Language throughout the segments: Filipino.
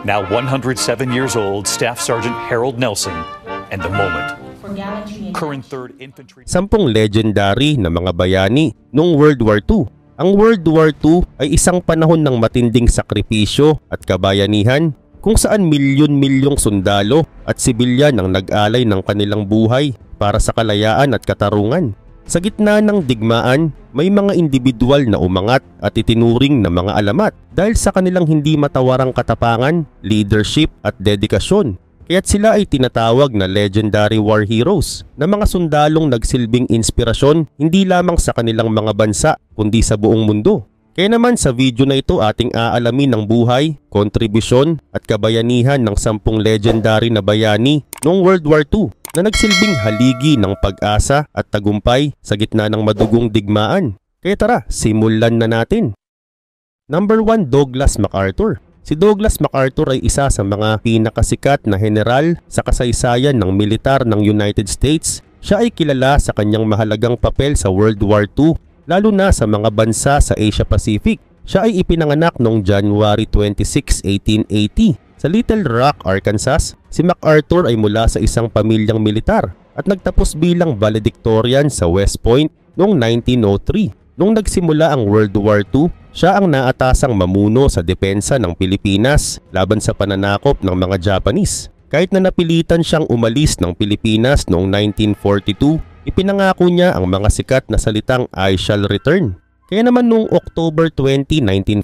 Now 107 years old, Staff Sergeant Harold Nelson, and the moment. Current 3rd Infantry. 10 legendary na mga bayani noong World War II. Ang World War II ay isang panahon ng matinding sakripisyo at kabayanihan kung saan milyon-milyong sundalo at sibilyan ang nag-alay ng kanilang buhay para sa kalayaan at katarungan. Sa gitna ng digmaan, may mga individual na umangat at itinuring na mga alamat dahil sa kanilang hindi matawarang katapangan, leadership at dedikasyon. Kaya't sila ay tinatawag na legendary war heroes na mga sundalong nagsilbing inspirasyon hindi lamang sa kanilang mga bansa kundi sa buong mundo. Kaya naman sa video na ito ating aalamin ang buhay, kontribusyon at kabayanihan ng 10 legendary na bayani noong World War II na nagsilbing haligi ng pag-asa at tagumpay sa gitna ng madugong digmaan. Kaya tara, simulan na natin. Number 1, Douglas MacArthur. Si Douglas MacArthur ay isa sa mga pinakasikat na general sa kasaysayan ng militar ng United States. Siya ay kilala sa kanyang mahalagang papel sa World War II, lalo na sa mga bansa sa Asia Pacific. Siya ay ipinanganak noong January 26, 1880 sa Little Rock, Arkansas. Si MacArthur ay mula sa isang pamilyang militar at nagtapos bilang valedictorian sa West Point noong 1903. Noong nagsimula ang World War II, siya ang naatasang mamuno sa depensa ng Pilipinas laban sa pananakop ng mga Japanese. Kahit na napilitan siyang umalis ng Pilipinas noong 1942, ipinangako niya ang mga sikat na salitang "I shall return". Kaya naman noong October 20,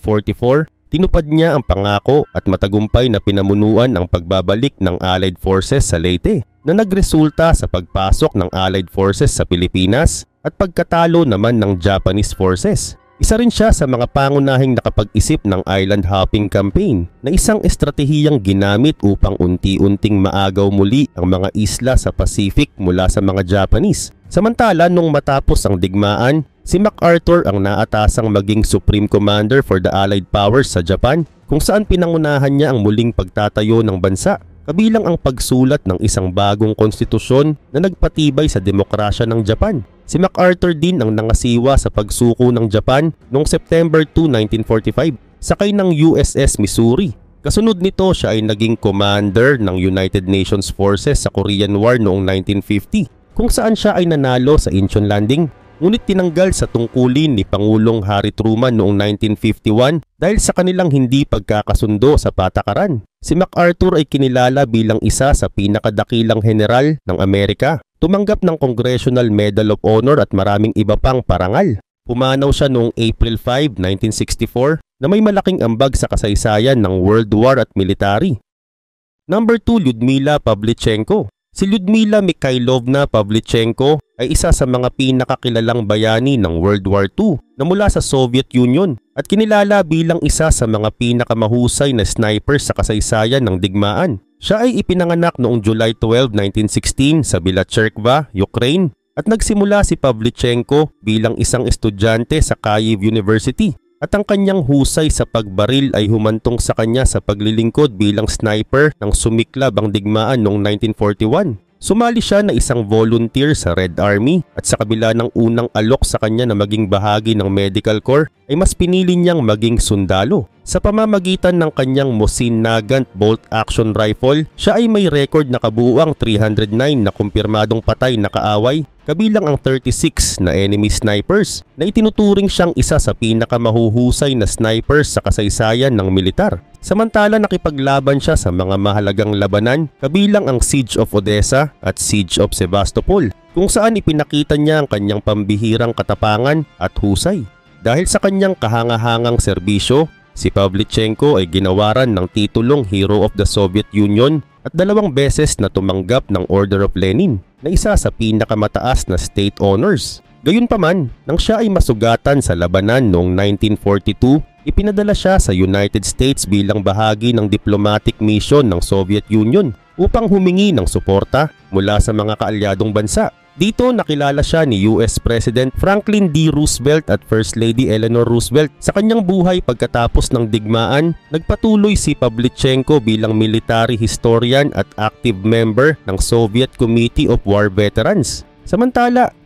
1944, tinupad niya ang pangako at matagumpay na pinamunuan ang pagbabalik ng Allied Forces sa Leyte na nagresulta sa pagpasok ng Allied Forces sa Pilipinas at pagkatalo naman ng Japanese Forces. Isa rin siya sa mga pangunahing nakapag-isip ng Island Hopping Campaign na isang estratehiyang ginamit upang unti-unting maagaw muli ang mga isla sa Pacific mula sa mga Japanese. Samantala, nung matapos ang digmaan, si MacArthur ang naatasang maging Supreme Commander for the Allied Powers sa Japan, kung saan pinangunahan niya ang muling pagtatayo ng bansa, kabilang ang pagsulat ng isang bagong konstitusyon na nagpatibay sa demokrasya ng Japan. Si MacArthur din ang nangasiwa sa pagsuko ng Japan noong September 2, 1945, sakay ng USS Missouri. Kasunod nito, siya ay naging commander ng United Nations Forces sa Korean War noong 1950, kung saan siya ay nanalo sa Incheon Landing. Ngunit tinanggal sa tungkulin ni Pangulong Harry Truman noong 1951 dahil sa kanilang hindi pagkakasundo sa patakaran. Si MacArthur ay kinilala bilang isa sa pinakadakilang general ng Amerika. Tumanggap ng Congressional Medal of Honor at maraming iba pang parangal. Pumanaw siya noong April 5, 1964 na may malaking ambag sa kasaysayan ng World War at military. Number 2, Lyudmila Pavlichenko. Si Lyudmila Mikhailovna Pavlichenko ay isa sa mga pinakakilalang bayani ng World War II na mula sa Soviet Union at kinilala bilang isa sa mga pinakamahusay na snipers sa kasaysayan ng digmaan. Siya ay ipinanganak noong July 12, 1916 sa Bilacherkva, Ukraine at nagsimula si Pavlichenko bilang isang estudyante sa Kyiv University at ang kanyang husay sa pagbaril ay humantong sa kanya sa paglilingkod bilang sniper nang sumiklab ang digmaan noong 1941. Sumali siya na isang volunteer sa Red Army at sa kabila ng unang alok sa kanya na maging bahagi ng Medical Corps ay mas pinili niyang maging sundalo. Sa pamamagitan ng kanyang Mosin Nagant bolt action rifle, siya ay may record na kabuuang 309 na kumpirmadong patay na kaaway, kabilang ang 36 na enemy snipers na itinuturing siyang isa sa pinakamahuhusay na snipers sa kasaysayan ng militar. Samantala nakipaglaban siya sa mga mahalagang labanan kabilang ang Siege of Odessa at Siege of Sevastopol, kung saan ipinakita niya ang kanyang pambihirang katapangan at husay. Dahil sa kanyang kahangahangang serbisyo, si Pavlichenko ay ginawaran ng titulong Hero of the Soviet Union at 2 beses na tumanggap ng Order of Lenin na isa sa pinakamataas na state honors. Gayunpaman, nang siya ay masugatan sa labanan noong 1942, ipinadala siya sa United States bilang bahagi ng diplomatic mission ng Soviet Union upang humingi ng suporta mula sa mga kaalyadong bansa. Dito nakilala siya ni US President Franklin D. Roosevelt at First Lady Eleanor Roosevelt. Sa kanyang buhay pagkatapos ng digmaan, nagpatuloy si Pavlichenko bilang military historian at active member ng Soviet Committee of War Veterans. Samantala,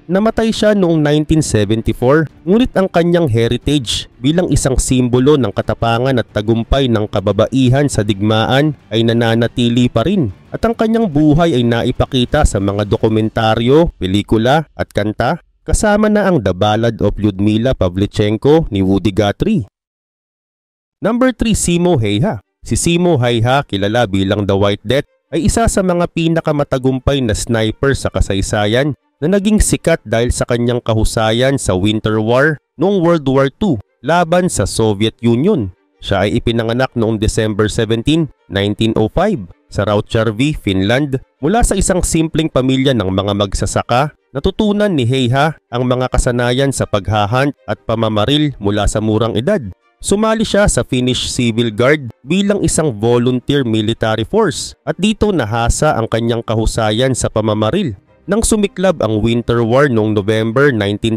Namatay siya noong 1974, ngunit ang kanyang heritage bilang isang simbolo ng katapangan at tagumpay ng kababaihan sa digmaan ay nananatili pa rin. At ang kanyang buhay ay naipakita sa mga dokumentaryo, pelikula at kanta, kasama na ang The Ballad of Lyudmila Pavlichenko ni Woody Guthrie. Number 3, Simo Häyhä. Si Simo Häyhä, kilala bilang The White Death, ay isa sa mga pinakamatagumpay na sniper sa kasaysayan na naging sikat dahil sa kanyang kahusayan sa Winter War noong World War II laban sa Soviet Union. Siya ay ipinanganak noong December 17, 1905 sa Rautjärvi, Finland. Mula sa isang simpleng pamilya ng mga magsasaka, natutunan ni Häyhä ang mga kasanayan sa paghahunt at pamamaril mula sa murang edad. Sumali siya sa Finnish Civil Guard bilang isang volunteer military force at dito nahasa ang kanyang kahusayan sa pamamaril. Nang sumiklab ang Winter War noong November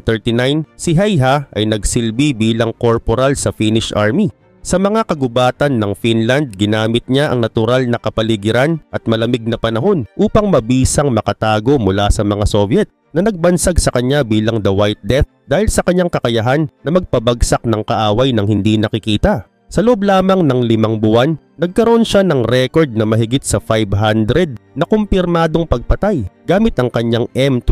1939, si Häyhä ay nagsilbi bilang corporal sa Finnish Army. Sa mga kagubatan ng Finland, ginamit niya ang natural na kapaligiran at malamig na panahon upang mabisang makatago mula sa mga Soviet na nagbansag sa kanya bilang The White Death dahil sa kanyang kakayahan na magpabagsak ng kaaway ng hindi nakikita. Sa loob lamang ng 5 buwan, nagkaroon siya ng record na mahigit sa 500 na kumpirmadong pagpatay gamit ang kanyang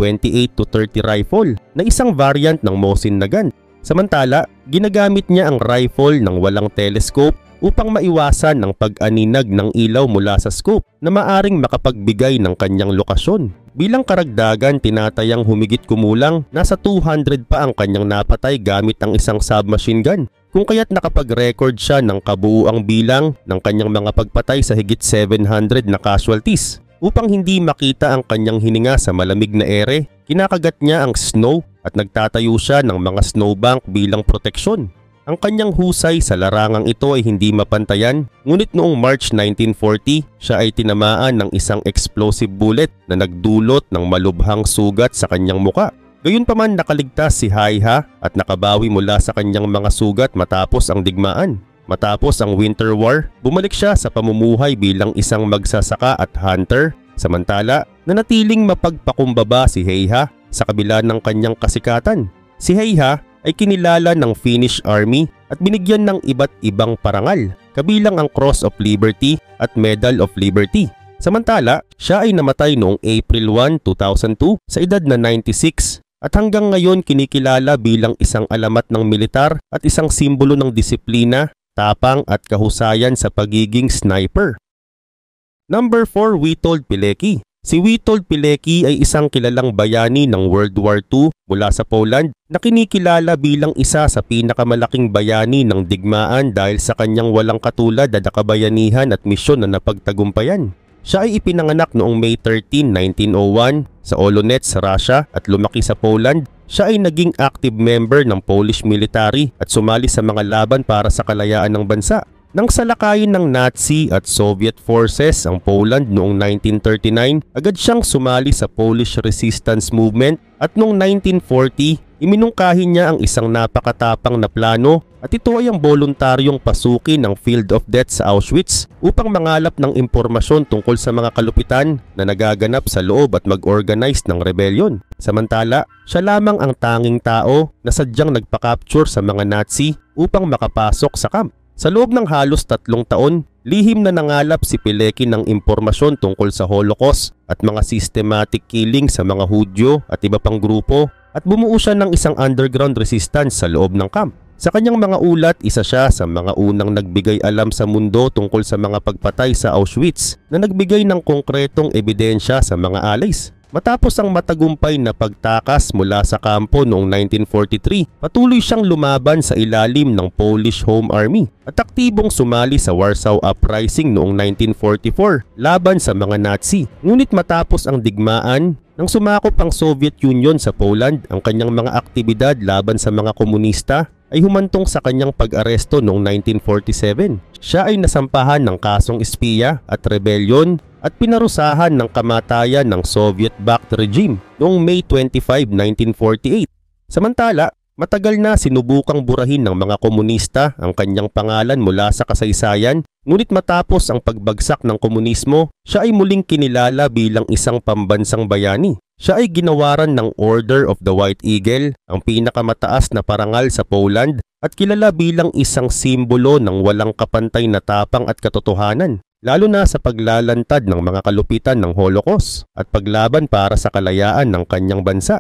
M28-30 rifle na isang variant ng Mosin Nagant. Samantala, ginagamit niya ang rifle ng walang telescope upang maiwasan ang pag-aninag ng ilaw mula sa scope na maaring makapagbigay ng kanyang lokasyon. Bilang karagdagan, tinatayang humigit kumulang nasa 200 pa ang kanyang napatay gamit ang isang submachine gun, kung kaya't nakapag-record siya ng kabuuang bilang ng kanyang mga pagpatay sa higit 700 na casualties. Upang hindi makita ang kanyang hininga sa malamig na ere, kinakagat niya ang snow at nagtatayo siya ng mga snowbank bilang proteksyon. Ang kanyang husay sa larangang ito ay hindi mapantayan, ngunit noong March 1940, siya ay tinamaan ng isang explosive bullet na nagdulot ng malubhang sugat sa kanyang muka. Gayunpaman, nakaligtas si Häyhä at nakabawi mula sa kanyang mga sugat matapos ang digmaan. Matapos ang Winter War, bumalik siya sa pamumuhay bilang isang magsasaka at hunter. Samantala, nanatiling mapagpakumbaba si Häyhä sa kabila ng kanyang kasikatan. Si Häyhä ay kinilala ng Finnish Army at binigyan ng iba't ibang parangal, kabilang ang Cross of Liberty at Medal of Liberty. Samantala, siya ay namatay noong April 1, 2002 sa edad na 96 at hanggang ngayon kinikilala bilang isang alamat ng militar at isang simbolo ng disiplina, tapang at kahusayan sa pagiging sniper. Number 4, Witold Pilecki. Si Witold Pilecki ay isang kilalang bayani ng World War II mula sa Poland na kinikilala bilang isa sa pinakamalaking bayani ng digmaan dahil sa kanyang walang katulad na kabayanihan at misyon na napagtagumpayan. Siya ay ipinanganak noong May 13, 1901 sa Olonets, Russia at lumaki sa Poland. Siya ay naging active member ng Polish military at sumali sa mga laban para sa kalayaan ng bansa. Nang salakayin ng Nazi at Soviet forces ang Poland noong 1939, agad siyang sumali sa Polish Resistance Movement at noong 1940, iminungkahi niya ang isang napakatapang na plano at ito ay ang voluntaryong pasukin ng Field of Death sa Auschwitz upang mangalap ng impormasyon tungkol sa mga kalupitan na nagaganap sa loob at mag-organize ng rebellion. Samantala, siya lamang ang tanging tao na sadyang nagpa-capture sa mga Nazi upang makapasok sa camp. Sa loob ng halos 3 taon, lihim na nangalap si Pilecki ng impormasyon tungkol sa Holocaust at mga systematic killing sa mga Hudyo at iba pang grupo at bumuo siya ng isang underground resistance sa loob ng camp. Sa kanyang mga ulat, isa siya sa mga unang nagbigay alam sa mundo tungkol sa mga pagpatay sa Auschwitz na nagbigay ng konkretong ebidensya sa mga alays. Matapos ang matagumpay na pagtakas mula sa kampo noong 1943, patuloy siyang lumaban sa ilalim ng Polish Home Army at aktibong sumali sa Warsaw Uprising noong 1944 laban sa mga Nazi. Ngunit matapos ang digmaan, nang sumakop ang Soviet Union sa Poland, ang kanyang mga aktibidad laban sa mga komunista ay humantong sa kanyang pag-aresto noong 1947. Siya ay nasampahan ng kasong espiya at rebellion at pinarusahan ng kamatayan ng Soviet-backed regime noong May 25, 1948. Samantala, matagal na sinubukang burahin ng mga komunista ang kanyang pangalan mula sa kasaysayan, ngunit matapos ang pagbagsak ng komunismo, siya ay muling kinilala bilang isang pambansang bayani. Siya ay ginawaran ng Order of the White Eagle, ang pinakamataas na parangal sa Poland at kilala bilang isang simbolo ng walang kapantay na tapang at katotohanan, lalo na sa paglalantad ng mga kalupitan ng Holocaust at paglaban para sa kalayaan ng kanyang bansa.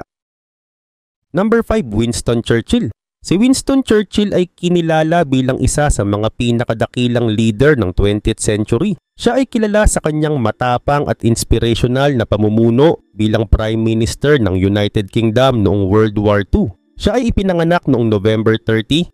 Number 5, Winston Churchill. Si Winston Churchill ay kinilala bilang isa sa mga pinakadakilang leader ng 20th century. Siya ay kilala sa kanyang matapang at inspirational na pamumuno bilang Prime Minister ng United Kingdom noong World War II. Siya ay ipinanganak noong November 30,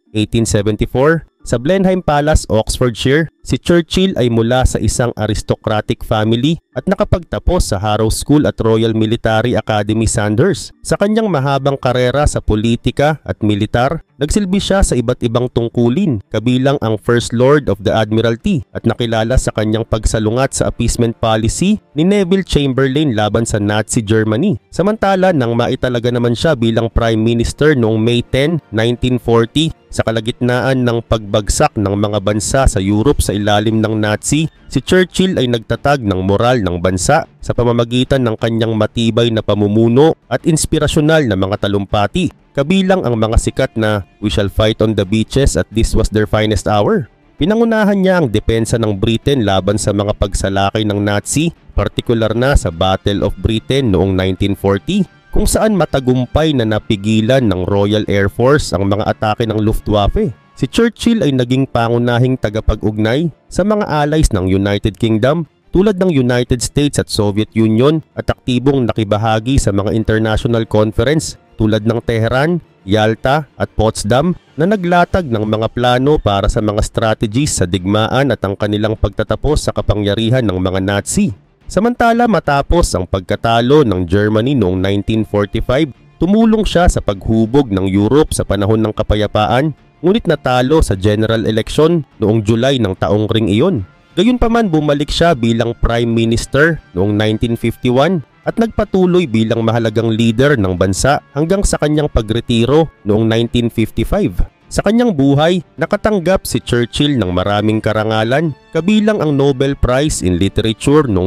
1874 sa Blenheim Palace, Oxfordshire. Si Churchill ay mula sa isang aristocratic family at nakapagtapos sa Harrow School at Royal Military Academy Sandhurst. Sa kanyang mahabang karera sa politika at militar, nagsilbi siya sa iba't ibang tungkulin, kabilang ang First Lord of the Admiralty at nakilala sa kanyang pagsalungat sa appeasement policy ni Neville Chamberlain laban sa Nazi Germany. Samantala, nang maitalaga naman siya bilang Prime Minister noong May 10, 1940, sa kalagitnaan ng pagbagsak ng mga bansa sa Europe sa ilalim ng Nazi, si Churchill ay nagtatag ng moral ng bansa sa pamamagitan ng kanyang matibay na pamumuno at inspirasyonal na mga talumpati, kabilang ang mga sikat na "We shall fight on the beaches at this was their finest hour." Pinangunahan niya ang depensa ng Britain laban sa mga pagsalakay ng Nazi, partikular na sa Battle of Britain noong 1940, kung saan matagumpay na napigilan ng Royal Air Force ang mga atake ng Luftwaffe. Si Churchill ay naging pangunahing tagapag-ugnay sa mga allies ng United Kingdom tulad ng United States at Soviet Union at aktibong nakibahagi sa mga international conference tulad ng Tehran, Yalta at Potsdam na naglatag ng mga plano para sa mga strategies sa digmaan at ang kanilang pagtatapos sa kapangyarihan ng mga Nazi. Samantala, matapos ang pagkatalo ng Germany noong 1945, tumulong siya sa paghubog ng Europe sa panahon ng kapayapaan, ngunit natalo sa general election noong July ng taong ring iyon. Gayunpaman, bumalik siya bilang Prime Minister noong 1951 at nagpatuloy bilang mahalagang leader ng bansa hanggang sa kanyang pagretiro noong 1955. Sa kanyang buhay, nakatanggap si Churchill ng maraming karangalan, kabilang ang Nobel Prize in Literature noong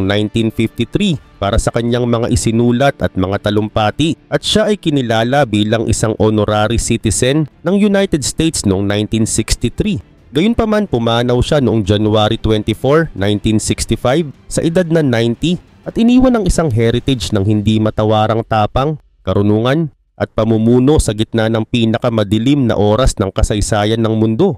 1953 para sa kanyang mga isinulat at mga talumpati, at siya ay kinilala bilang isang honorary citizen ng United States noong 1963. Gayunpaman, pumanaw siya noong January 24, 1965 sa edad na 90 at iniwan ng isang heritage ng hindi matawarang tapang, karunungan at pamumuno sa gitna ng pinakamadilim na oras ng kasaysayan ng mundo.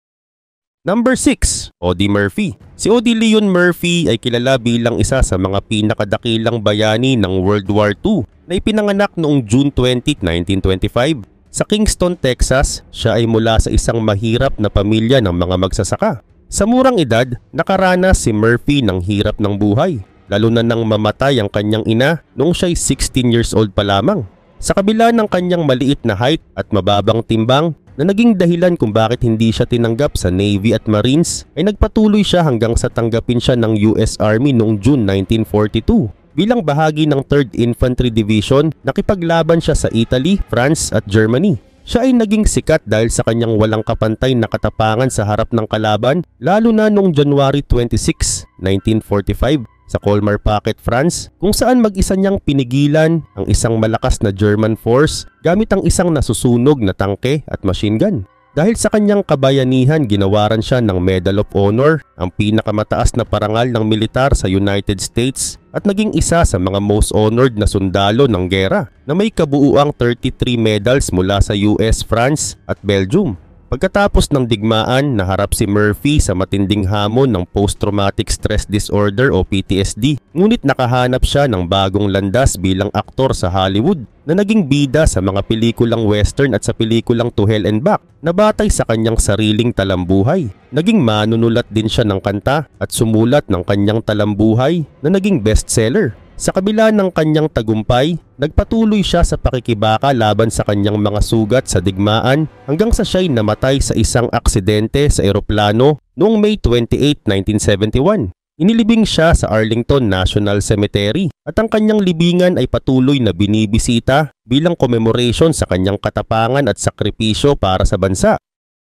Number 6, Audie Murphy. Si Audie Leon Murphy ay kilala bilang isa sa mga pinakadakilang bayani ng World War II na ipinanganak noong June 20, 1925. Sa Kingston, Texas, siya ay mula sa isang mahirap na pamilya ng mga magsasaka. Sa murang edad, nakaranas si Murphy ng hirap ng buhay, lalo na nang mamatay ang kanyang ina noong siya ay 16 years old pa lamang. Sa kabila ng kanyang maliit na height at mababang timbang na naging dahilan kung bakit hindi siya tinanggap sa Navy at Marines, ay nagpatuloy siya hanggang sa tanggapin siya ng US Army noong June 1942. Bilang bahagi ng 3rd Infantry Division, nakipaglaban siya sa Italy, France at Germany. Siya ay naging sikat dahil sa kanyang walang kapantay na katapangan sa harap ng kalaban, lalo na noong January 26, 1945 sa Colmar Pocket, France, kung saan mag-isa niyang pinigilan ang isang malakas na German force gamit ang isang nasusunog na tangke at machine gun. Dahil sa kanyang kabayanihan, ginawaran siya ng Medal of Honor, ang pinakamataas na parangal ng militar sa United States, at naging isa sa mga most honored na sundalo ng gera na may kabuuang 33 medals mula sa US, France at Belgium. Pagkatapos ng digmaan, naharap si Murphy sa matinding hamon ng Post-Traumatic Stress Disorder o PTSD, ngunit nakahanap siya ng bagong landas bilang aktor sa Hollywood na naging bida sa mga pelikulang western at sa pelikulang To Hell and Back na batay sa kanyang sariling talambuhay. Naging manunulat din siya ng kanta at sumulat ng kanyang talambuhay na naging bestseller. Sa kabila ng kanyang tagumpay, nagpatuloy siya sa pakikibaka laban sa kanyang mga sugat sa digmaan hanggang sa siya'y namatay sa isang aksidente sa eroplano noong May 28, 1971. Inilibing siya sa Arlington National Cemetery at ang kanyang libingan ay patuloy na binibisita bilang commemoration sa kanyang katapangan at sakripisyo para sa bansa.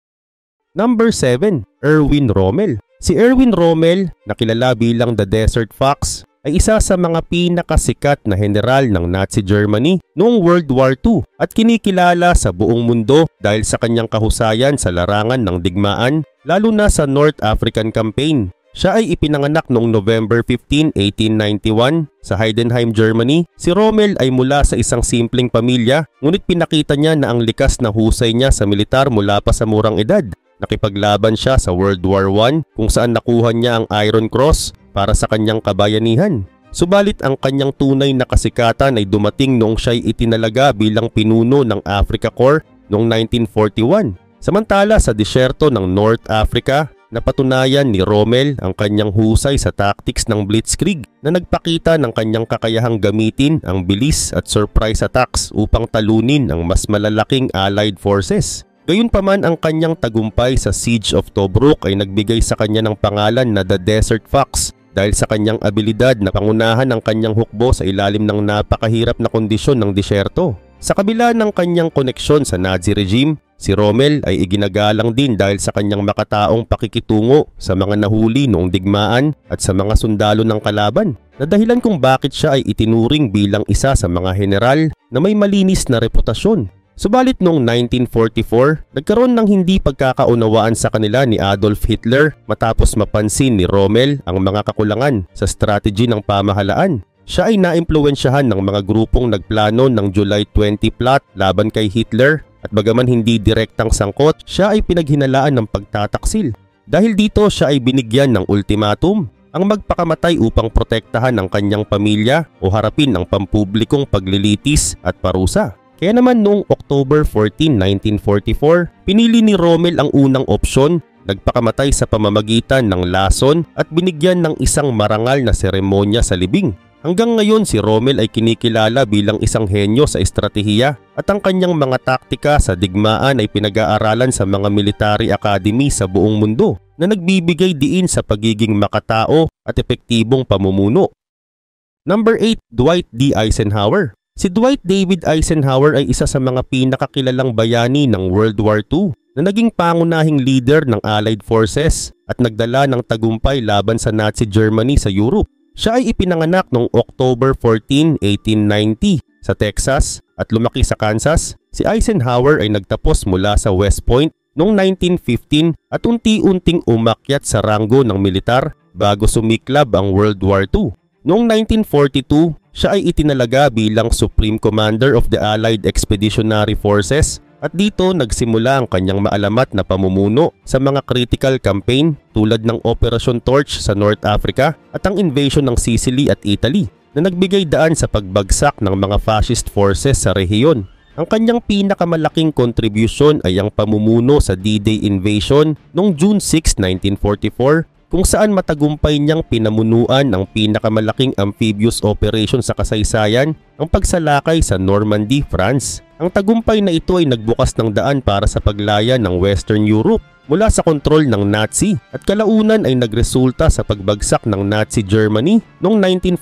Number 7, Erwin Rommel. Si Erwin Rommel, na kilala bilang The Desert Fox, ay isa sa mga pinakasikat na general ng Nazi Germany noong World War II at kinikilala sa buong mundo dahil sa kanyang kahusayan sa larangan ng digmaan, lalo na sa North African Campaign. Siya ay ipinanganak noong November 15, 1891 sa Heidenheim, Germany. Si Rommel ay mula sa isang simpleng pamilya, ngunit pinakita niya na ang likas na husay niya sa militar mula pa sa murang edad. Nakipaglaban siya sa World War I kung saan nakuha niya ang Iron Cross para sa kanyang kabayanihan. Subalit ang kanyang tunay na kasikatan ay dumating noong siya'y itinalaga bilang pinuno ng Africa Corps noong 1941. Samantala sa disyerto ng North Africa, napatunayan ni Rommel ang kanyang husay sa tactics ng Blitzkrieg na nagpakita ng kanyang kakayahang gamitin ang bilis at surprise attacks upang talunin ang mas malalaking Allied forces. Gayunpaman, ang kanyang tagumpay sa Siege of Tobruk ay nagbigay sa kanya ng pangalan na The Desert Fox dahil sa kanyang abilidad na pangunahan ang kanyang hukbo sa ilalim ng napakahirap na kondisyon ng disyerto. Sa kabila ng kanyang koneksyon sa Nazi regime, si Rommel ay iginagalang din dahil sa kanyang makataong pakikitungo sa mga nahuli noong digmaan at sa mga sundalo ng kalaban, na dahilan kung bakit siya ay itinuring bilang isa sa mga general na may malinis na reputasyon. Subalit noong 1944, nagkaroon ng hindi pagkakaunawaan sa kanila ni Adolf Hitler matapos mapansin ni Rommel ang mga kakulangan sa strategy ng pamahalaan. Siya ay naimpluwensyahan ng mga grupong nagplano ng July 20 plot laban kay Hitler at bagaman hindi direktang sangkot, siya ay pinaghinalaan ng pagtataksil. Dahil dito siya ay binigyan ng ultimatum, ang magpakamatay upang protektahan ang kanyang pamilya o harapin ang pampublikong paglilitis at parusa. Kaya naman noong October 14, 1944, pinili ni Rommel ang unang opsyon, nagpakamatay sa pamamagitan ng lason at binigyan ng isang marangal na seremonya sa libing. Hanggang ngayon si Rommel ay kinikilala bilang isang henyo sa estratehiya at ang kanyang mga taktika sa digmaan ay pinag-aaralan sa mga military academy sa buong mundo na nagbibigay diin sa pagiging makatao at epektibong pamumuno. Number 8. Dwight D. Eisenhower. Si Dwight David Eisenhower ay isa sa mga pinakakilalang bayani ng World War II na naging pangunahing leader ng Allied Forces at nagdala ng tagumpay laban sa Nazi Germany sa Europe. Siya ay ipinanganak noong October 14, 1890 sa Texas at lumaki sa Kansas. Si Eisenhower ay nagtapos mula sa West Point noong 1915 at unti-unting umakyat sa ranggo ng militar bago sumiklab ang World War II. Noong 1942, siya ay itinalaga bilang Supreme Commander of the Allied Expeditionary Forces at dito nagsimula ang kanyang maalamat na pamumuno sa mga critical campaign tulad ng Operation Torch sa North Africa at ang invasion ng Sicily at Italy na nagbigay daan sa pagbagsak ng mga fascist forces sa rehiyon. Ang kanyang pinakamalaking kontribusyon ay ang pamumuno sa D-Day invasion noong June 6, 1944 kung saan matagumpay niyang pinamunuan ang pinakamalaking amphibious operation sa kasaysayan, ang pagsalakay sa Normandy, France. Ang tagumpay na ito ay nagbukas ng daan para sa paglaya ng Western Europe mula sa kontrol ng Nazi at kalaunan ay nagresulta sa pagbagsak ng Nazi Germany noong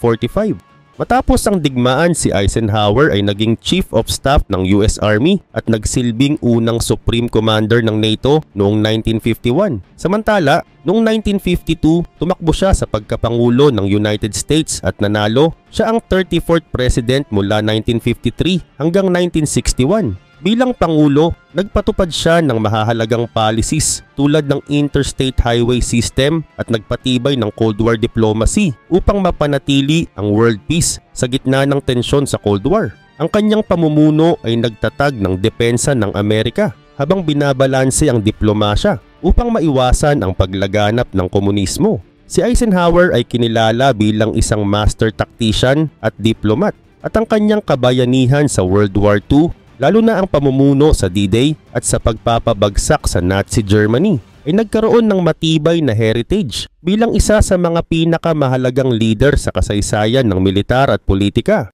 1945. Matapos ang digmaan, si Eisenhower ay naging Chief of Staff ng US Army at nagsilbing unang Supreme Commander ng NATO noong 1951. Samantala, noong 1952, tumakbo siya sa pagkapangulo ng United States at nanalo. Siya ang 34th President mula 1953 hanggang 1961. Bilang Pangulo, nagpatupad siya ng mahahalagang policies tulad ng Interstate Highway System at nagpatibay ng Cold War diplomacy upang mapanatili ang world peace sa gitna ng tensyon sa Cold War. Ang kanyang pamumuno ay nagtatag ng depensa ng Amerika habang binabalanse ang diplomasya upang maiwasan ang paglaganap ng komunismo. Si Eisenhower ay kinilala bilang isang master tactician at diplomat at ang kanyang kabayanihan sa World War II, lalo na ang pamumuno sa D-Day at sa pagpapabagsak sa Nazi Germany, ay nagkaroon ng matibay na heritage bilang isa sa mga pinakamahalagang leader sa kasaysayan ng militar at politika.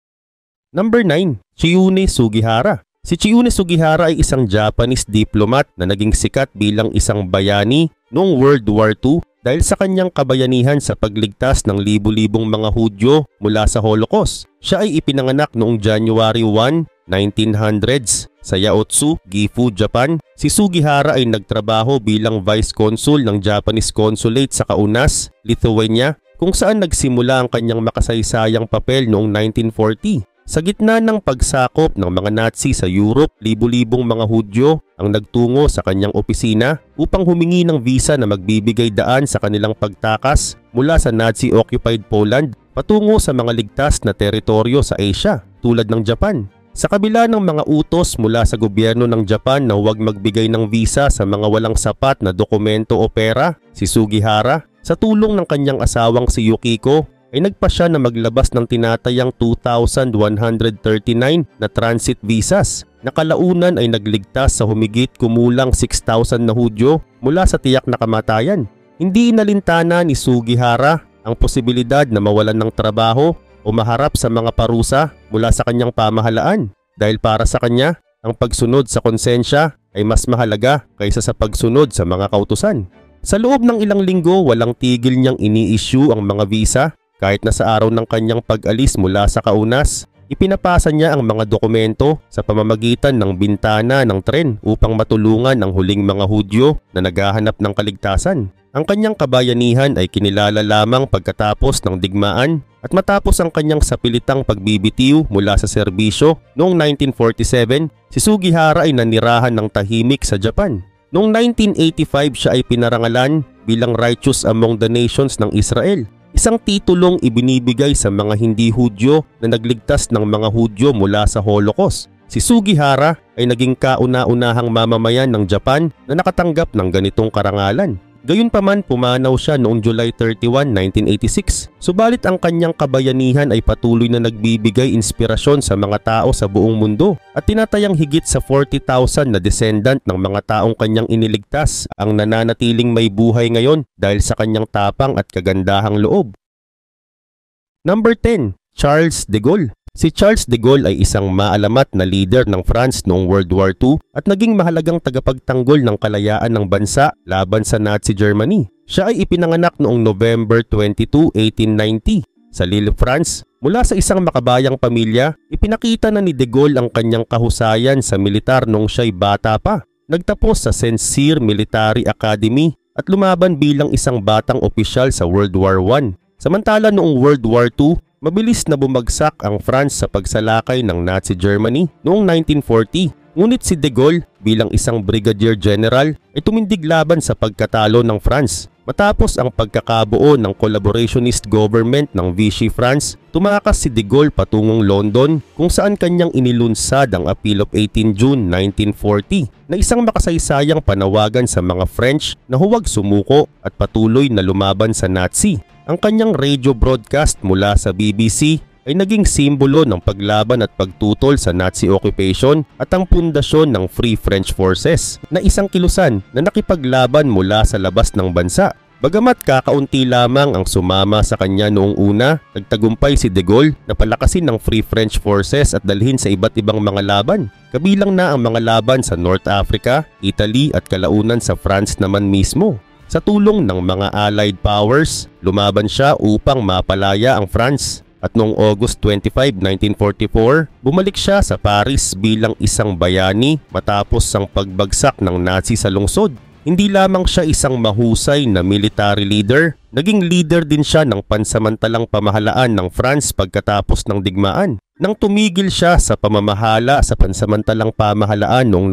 Number 9. Chiyune Sugihara. Si Chiyune Sugihara ay isang Japanese diplomat na naging sikat bilang isang bayani noong World War II dahil sa kanyang kabayanihan sa pagligtas ng libu-libong mga Hudyo mula sa Holocaust. Siya ay ipinanganak noong January 1, 1900s sa Yaotsu, Gifu, Japan. Si Sugihara ay nagtrabaho bilang Vice Consul ng Japanese Consulate sa Kaunas, Lithuania kung saan nagsimula ang kanyang makasaysayang papel noong 1940. Sa gitna ng pagsakop ng mga Nazi sa Europe, libu-libong mga Hudyo ang nagtungo sa kanyang opisina upang humingi ng visa na magbibigay daan sa kanilang pagtakas mula sa Nazi-occupied Poland patungo sa mga ligtas na teritoryo sa Asia tulad ng Japan. Sa kabila ng mga utos mula sa gobyerno ng Japan na huwag magbigay ng visa sa mga walang sapat na dokumento o pera, si Sugihara, sa tulong ng kanyang asawang si Yukiko, ay nagpasya na maglabas ng tinatayang 2,139 na transit visas na kalaunan ay nagligtas sa humigit kumulang 6,000 na Hudyo mula sa tiyak na kamatayan. Hindi inalintana ni Sugihara ang posibilidad na mawalan ng trabaho o maharap sa mga parusa mula sa kanyang pamahalaan dahil para sa kanya, ang pagsunod sa konsensya ay mas mahalaga kaysa sa pagsunod sa mga kautusan. Sa loob ng ilang linggo, walang tigil niyang ini-issue ang mga visa. Kahit na sa araw ng kanyang pag-alis mula sa Kaunas, ipinapasa niya ang mga dokumento sa pamamagitan ng bintana ng tren upang matulungan ang huling mga Hudyo na naghahanap ng kaligtasan. Ang kanyang kabayanihan ay kinilala lamang pagkatapos ng digmaan at matapos ang kanyang sapilitang pagbibitiw mula sa serbisyo noong 1947, si Sugihara ay nanirahan ng tahimik sa Japan. Noong 1985 siya ay pinarangalan bilang Righteous Among the Nations ng Israel. Isang titulong ibinibigay sa mga hindi Hudyo na nagligtas ng mga Hudyo mula sa Holocaust. Si Sugihara ay naging kauna-unahang mamamayan ng Japan na nakatanggap ng ganitong karangalan. Gayunpaman pumanaw siya noong July 31, 1986. Subalit ang kanyang kabayanihan ay patuloy na nagbibigay inspirasyon sa mga tao sa buong mundo at tinatayang higit sa 40,000 na descendant ng mga taong kanyang iniligtas ang nananatiling may buhay ngayon dahil sa kanyang tapang at kagandahang loob. Number 10. Charles de Gaulle. Si Charles de Gaulle ay isang maalamat na leader ng France noong World War II at naging mahalagang tagapagtanggol ng kalayaan ng bansa laban sa Nazi Germany. Siya ay ipinanganak noong November 22, 1890 sa Lille, France. Mula sa isang makabayang pamilya, ipinakita na ni de Gaulle ang kanyang kahusayan sa militar noong siya'y bata pa. Nagtapos sa Saint Cyr Military Academy at lumaban bilang isang batang opisyal sa World War I. Samantala noong World War II, mabilis na bumagsak ang France sa pagsalakay ng Nazi Germany noong 1940. Ngunit si de Gaulle bilang isang brigadier general ay tumindig laban sa pagkatalo ng France. Matapos ang pagkakabuo ng collaborationist government ng Vichy France, tumakas si de Gaulle patungong London kung saan kanyang inilunsad ang Appeal of 18 June 1940 na isang makasaysayang panawagan sa mga French na huwag sumuko at patuloy na lumaban sa Nazi. Ang kanyang radio broadcast mula sa BBC ay naging simbolo ng paglaban at pagtutol sa Nazi occupation at ang pundasyon ng Free French Forces na isang kilusan na nakipaglaban mula sa labas ng bansa. Bagamat kakaunti lamang ang sumama sa kanya noong una, nagtagumpay si de Gaulle na palakasin ng Free French Forces at dalhin sa iba't ibang mga laban. Kabilang na ang mga laban sa North Africa, Italy at kalaunan sa France naman mismo. Sa tulong ng mga Allied powers, lumaban siya upang mapalaya ang France. At noong August 25, 1944, bumalik siya sa Paris bilang isang bayani matapos ang pagbagsak ng Nazi sa lungsod. Hindi lamang siya isang mahusay na military leader, naging leader din siya ng pansamantalang pamahalaan ng France pagkatapos ng digmaan. Nang tumigil siya sa pamamahala sa pansamantalang pamahalaan noong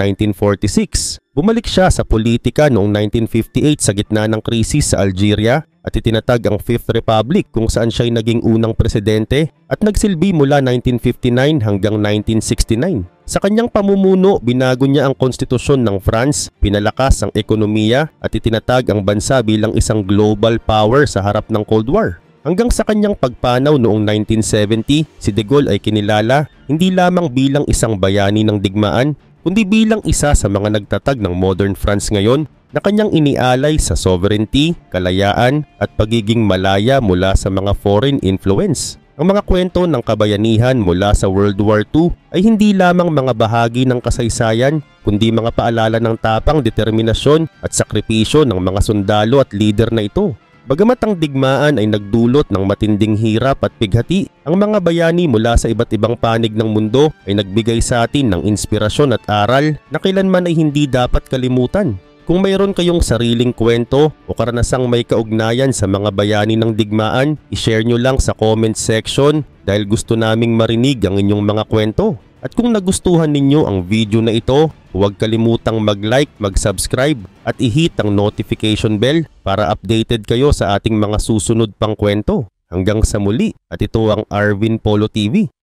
1946, bumalik siya sa politika noong 1958 sa gitna ng krisis sa Algeria at itinatag ang Fifth Republic kung saan siya ay naging unang presidente at nagsilbi mula 1959 hanggang 1969. Sa kanyang pamumuno, binago niya ang konstitusyon ng France, pinalakas ang ekonomiya at itinatag ang bansa bilang isang global power sa harap ng Cold War. Hanggang sa kanyang pagpanaw noong 1970, si de Gaulle ay kinilala hindi lamang bilang isang bayani ng digmaan, kundi bilang isa sa mga nagtatag ng modern France ngayon na kanyang inialay sa sovereignty, kalayaan at pagiging malaya mula sa mga foreign influence. Ang mga kwento ng kabayanihan mula sa World War II ay hindi lamang mga bahagi ng kasaysayan, kundi mga paalala ng tapang, determinasyon at sakripisyo ng mga sundalo at leader na ito. Bagamat ang digmaan ay nagdulot ng matinding hirap at pighati, ang mga bayani mula sa iba't ibang panig ng mundo ay nagbigay sa atin ng inspirasyon at aral na kailanman ay hindi dapat kalimutan. Kung mayroon kayong sariling kwento o karanasang may kaugnayan sa mga bayani ng digmaan, i-share nyo lang sa comment section dahil gusto naming marinig ang inyong mga kwento. At kung nagustuhan ninyo ang video na ito, huwag kalimutang mag-like, mag-subscribe at i-hit ang notification bell para updated kayo sa ating mga susunod pang kwento. Hanggang sa muli, at ito ang Arvin Polo TV.